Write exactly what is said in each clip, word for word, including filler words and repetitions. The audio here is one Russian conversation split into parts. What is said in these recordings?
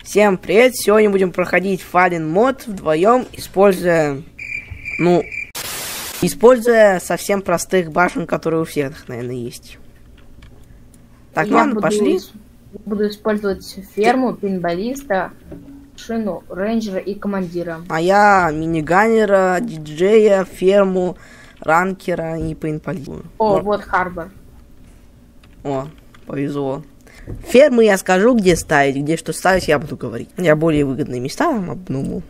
Всем привет! Сегодня будем проходить Fallen мод вдвоем, используя, ну, используя совсем простых башен, которые у всех, наверное, есть. Так, Я ладно, буду, пошли. Буду использовать ферму, пинболиста, шину, рейнджера и командира. А я миниганера, диджея, ферму, ранкера и пейнтболиста. О, Но... вот Харбор. О, повезло. Фермы я скажу, где ставить, где что ставить, я буду говорить. Я более выгодные места вам обнуму.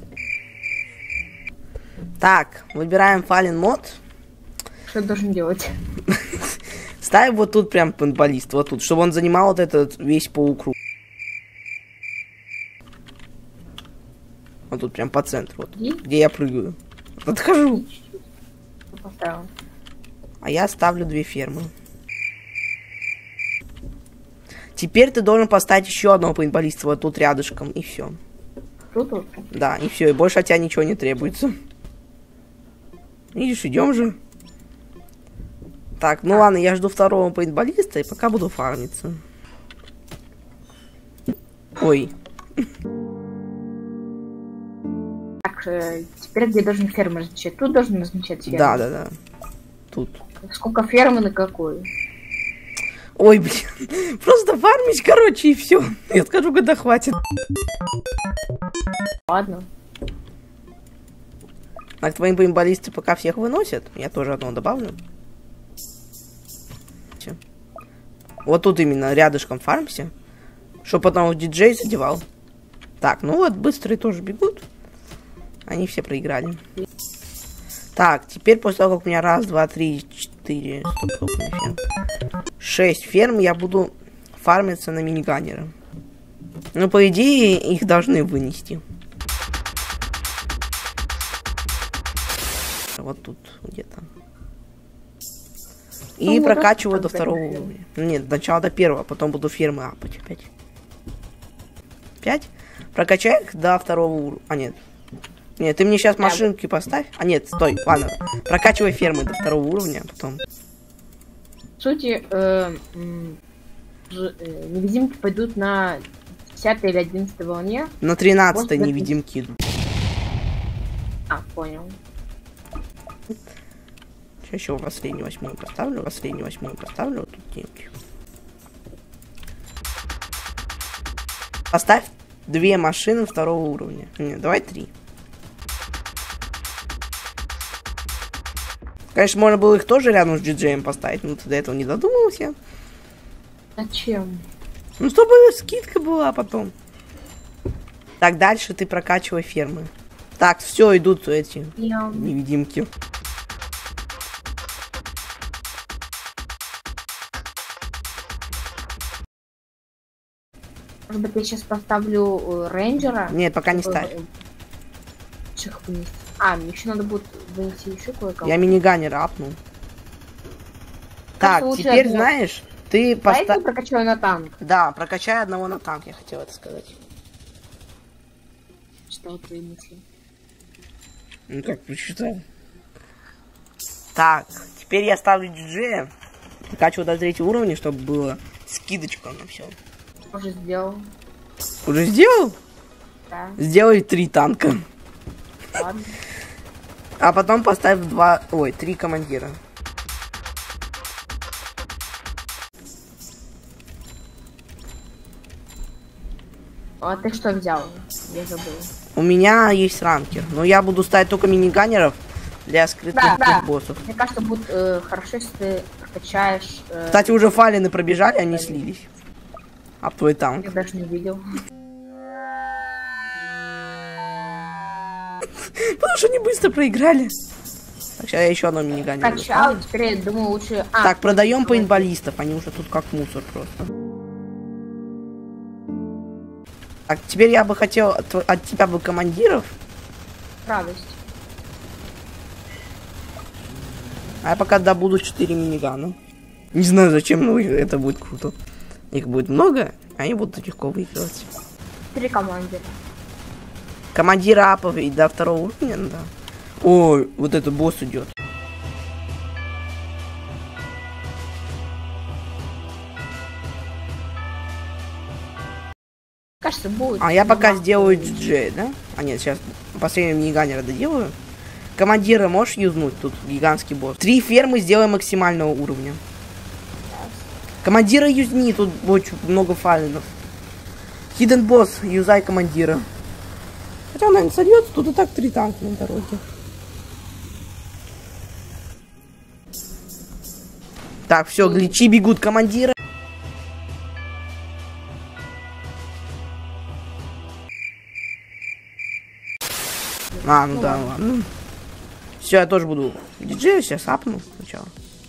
Так, выбираем Fallen мод. Что должен делать? Ставим вот тут прям пейнтболист, вот тут, чтобы он занимал вот этот весь полукруг. Вот тут прям по центру, вот, И? где я прыгаю. Отхожу. Поставил. А я ставлю две фермы. Теперь ты должен поставить еще одного пейнтболиста вот тут рядышком, и все. Тут вот. Да, и все, и больше от тебя ничего не требуется. Видишь, идем же. Так, ну ладно, я жду второго пейнтболиста, и пока буду фармиться. Ой. Так, э, теперь где должен фермер размещать? Тут должен размещать ферму? Да, да, да. Тут. Сколько фермы на какую? Ой, блин. Просто фармить, короче, и все. Я скажу, когда хватит. Ладно. Так, твои пейнтболисты пока всех выносят. Я тоже одного добавлю. Всё. Вот тут именно рядышком фармся. Чтоб потом диджей задевал. Так, ну вот, быстрые тоже бегут. Они все проиграли. Так, теперь после того, как у меня раз, два, три, четыре, стоп, стоп, ферм. шесть ферм, я буду фармиться на миниганера. Ну, по идее, их должны вынести. Вот тут где-то. И ну, прокачиваю вот до второго уровня. Нет, сначала до первого, потом буду фермы апать опять. Пять? Прокачай их до второго уровня. А, нет. Нет, ты мне сейчас машинки поставь. А, нет, стой, ладно. Прокачивай фермы до второго уровня, а потом... В сути, э, ж, э, невидимки пойдут на десятой или одиннадцатой волне. На тринадцатой Может, невидимки идут. А, понял. Сейчас еще последнюю восьмую поставлю. Последнюю восьмую поставлю. Вот тут деньги. Поставь две машины второго уровня. Нет, давай три. Конечно, можно было их тоже рядом с диджеем поставить, но ты до этого не додумался. Зачем? Ну, чтобы скидка была потом. Так, дальше ты прокачивай фермы. Так, все, идут эти Я... невидимки. Может быть, я сейчас поставлю э, рейнджера? Нет, пока не чтобы, ставь. э, всех вынести. А, мне еще надо будет вынести еще кое-кого. Я миниганера апнул. Так, лучше теперь одно. знаешь, ты Давай я поставь... прокачаю на танк. Да, прокачай одного на танк, я хотел это сказать. Что твои мысли? Ну как, прочитал. Так, теперь я ставлю диджея. Прокачиваю до третьего уровня, чтобы было скидочка на все. Уже сделал. Уже сделал? Да. Сделай три танка. Ладно. А потом поставь два... Ой, три командира. А ты что взял? Я забыл. У меня есть ранкер, но я буду ставить только миниганеров для скрытых Да, да. боссов. Мне кажется, будет э, хорошо, если ты прокачаешь... Э, Кстати, уже фалины пробежали, они слились. А твой танк? Я даже не видел. Потому что они быстро проиграли. Так, сейчас я еще одно миниганер. Качал, теперь я думаю лучше... А, Так, продаем пейнтболистов, они уже тут как мусор просто. Так, теперь я бы хотел от, от тебя бы командиров. радость. А я пока добуду четыре минигана. Не знаю зачем, но это будет круто. Их будет много, они будут легко выигрывать. Три командира. Командира апов и до второго уровня, да. Ой, вот этот босс идет. Кажется, получится, будет. А я пока Но сделаю диджей, да? А нет, сейчас последнего миниганера доделаю. Командира можешь юзнуть? Тут гигантский босс. Три фермы сделаем максимального уровня. Командира юзни, тут очень много файлов. Хидden босс, юзай командира. Хотя он, наверное, сольется, тут и так три танка на дороге. Так, все, гличи бегут командира. А, ну, ну да, ладно. ладно. Все, я тоже буду диджею, сейчас апну сначала.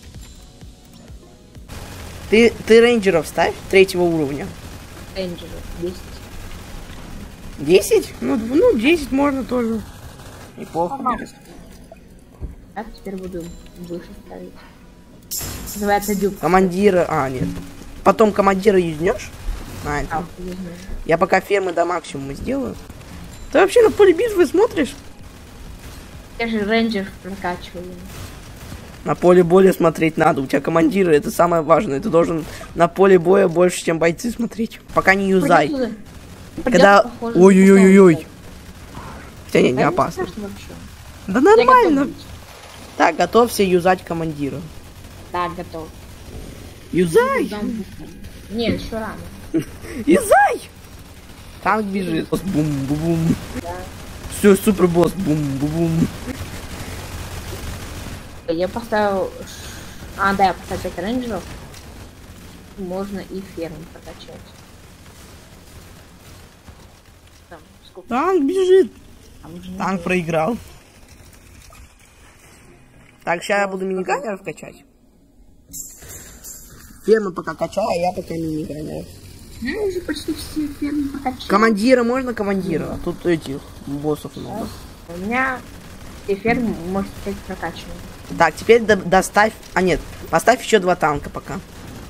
Ты, ты рейнджеров ставь третьего уровня. Рейнджеров десять. десять? Ну, ну десять можно тоже. Неплохо. Так, теперь буду выше ставить. Называется дюб. Командира, а, нет. Потом командира юзнешь? А, это. А, я пока фермы до максимума сделаю. Ты вообще на поле битвы смотришь? Я же рейнджер прокачиваю. На поле боя смотреть надо. У тебя командиры, это самое важное. Ты должен на поле боя больше, чем бойцы смотреть. Пока не юзай. Когда... Ой-ой-ой-ой. Хотя не, не опасно. Да нормально. Так, готовься юзать командира. Так, готов. Юзай! Нет, еще рано. Юзай! Танк бежит. Бум-бум-бум. Да. Все, супер босс. Бум-бум-бум. Я поставил... А, да, я поставил пять рейнджеров. Можно и ферму прокачать. Там, сколько? Танк бежит. А Танк проиграл. Так, сейчас я буду миниганеров качать. Фермы пока качаю, а я пока миниганеров. Я уже почти все фермы прокачал. Командира можно командира? Да. Тут этих боссов много. У меня все фермы может стать прокачаны. Так, теперь до доставь... А нет, поставь еще два танка пока.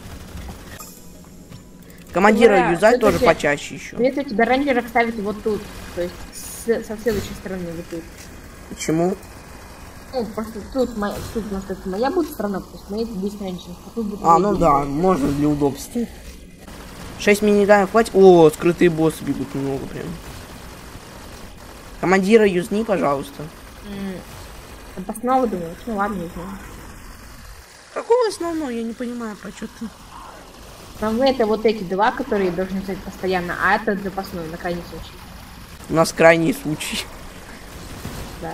Командира да, юзай тоже тебе... почаще еще. Если у тебя рейнджеров ставит вот тут, то есть с, со следующей стороны вот тут. Почему? Ну, просто тут моя, тут у нас как моя будет страна, потому что мои здесь рейнджеров. А, ну да, можно для удобства. шесть миниганов хватит. О, скрытые боссы бегут много прям. Командира юзни, пожалуйста. Основного думаю, ну ладно, не знаю. Какого основного? Я не понимаю, про что ты. Основные это вот эти два, которые должны быть постоянно, а это запасной, на крайний случай. У нас крайний случай. Да.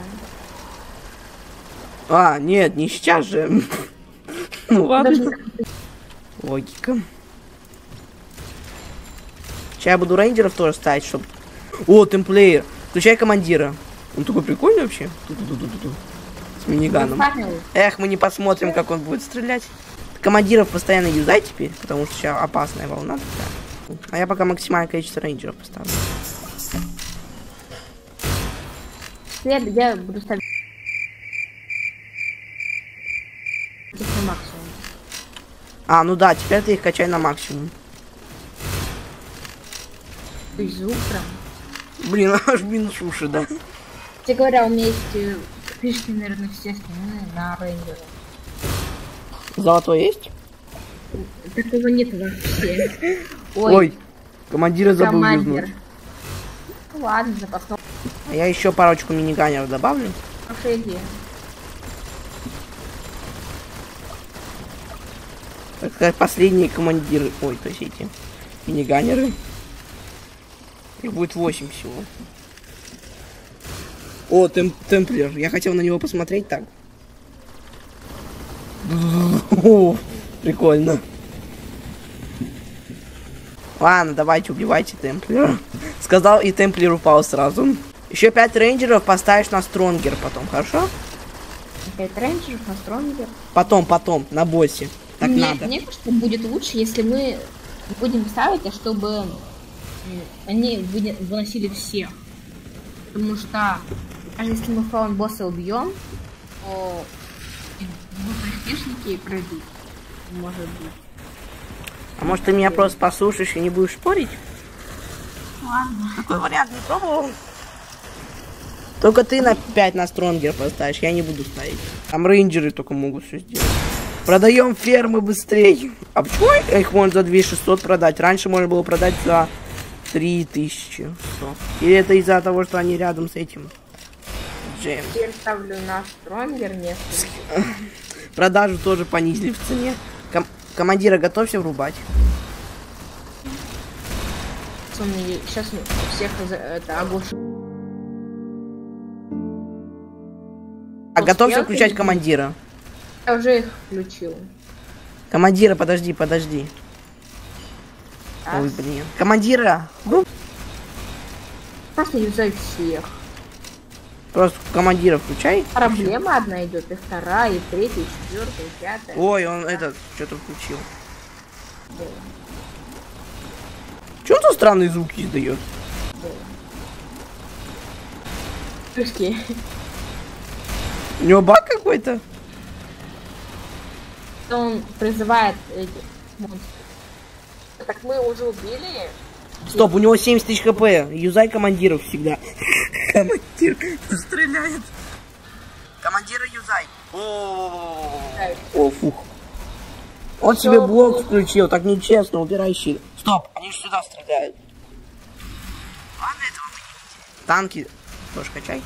А, нет, не сейчас же. Ну ладно. Логика. Сейчас я буду рейнджеров тоже ставить, чтобы... О, темплеер. Включай командира. Он такой прикольный вообще. Ту-ту-ту-ту-ту. С миниганом. Эх, мы не посмотрим, как он будет стрелять. Командиров постоянно юзай теперь, потому что сейчас опасная волна. Да. А я пока максимальное количество рейнджеров поставлю. Я, я буду ставить на максимум. А, ну да, теперь ты их качай на максимум. Ты звук прям. Блин, аж минус уши, да. Тебе говоря, у меня есть фишки, наверное, все остальные на рейнджера. Золотой есть? Такого нет вообще. Ой, Ой командира забыл юзнуть. Ну ладно, запасной. А я еще парочку миниганеров добавлю. Хорошая идея. Как последние командиры. Ой, то есть эти миниганеры. Их будет восемь всего. О, тем темплер. Я хотел на него посмотреть так. О, прикольно. Ладно, давайте убивайте темплера. Сказал, и темплер упал сразу. Еще пять рейнджеров поставишь на стронгер потом, хорошо? пять рейнджеров на стронгер? Потом, потом, на боссе. Так мне, надо. Мне кажется, будет лучше, если мы будем ставить, а чтобы они выносили всех. Потому что даже если мы фаун босса убьем, то приспешники пройдут. Может быть. А может ты меня просто послушаешь и не будешь спорить? Ладно. Такой вариант не пробовал. Только ты на пять на стронгер поставишь, я не буду ставить. Там рейнджеры только могут все сделать. Продаем фермы быстрее. А почему их можно за две тысячи шестьсот продать? Раньше можно было продать за Три тысячи. Что? Или это из-за того, что они рядом с этим? Джейм. Теперь ставлю на стронгер несколько. Продажу тоже понизили в цене. Ком командира готовься врубать. Сейчас всех это оглушит. А готовься включать командира. Я уже их включил. Командира, подожди, подожди. А? Ой, блин. Командира! Ну, просто юзай всех. просто командира включай. Проблема одна идет, и вторая, и третья, и четвертая, и пятая. Ой, он этот что-то включил. Да. Чё он тут странные звуки издает? Да. Плюски. У него баг какой-то? Он призывает этих монстров. Так мы уже убили. Стоп, у него семьдесят тысяч хп. Юзай командиров всегда. Командир стреляет. Командира юзай. О, фух. Он себе блок включил, так нечестно, убирай щит. Стоп, они же сюда стреляют. Ладно, этого мы не видели. Танки тоже качай.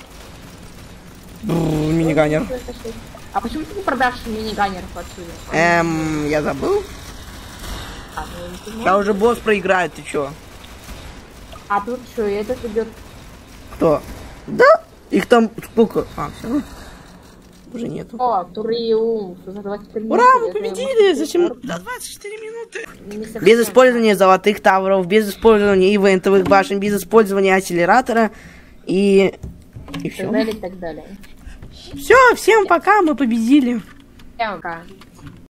Бррр, миниганер. А почему ты не продашь миниганеров отсюда? Эм, я забыл. А, ну, Я уже босс проиграет, ты чё? а тут что, этот идет? Кто? Да? Их там сколько? А, все. Уже нету. О, Туриум. За двадцать четыре Ура, мы минуты, победили! это Зачем? может, За двадцать четыре минуты. не совсем Без использования золотых тавров, без использования ивентовых башен, без использования акселератора и... И И все. так далее, и так далее. Все, всем пока, мы победили. Всем пока.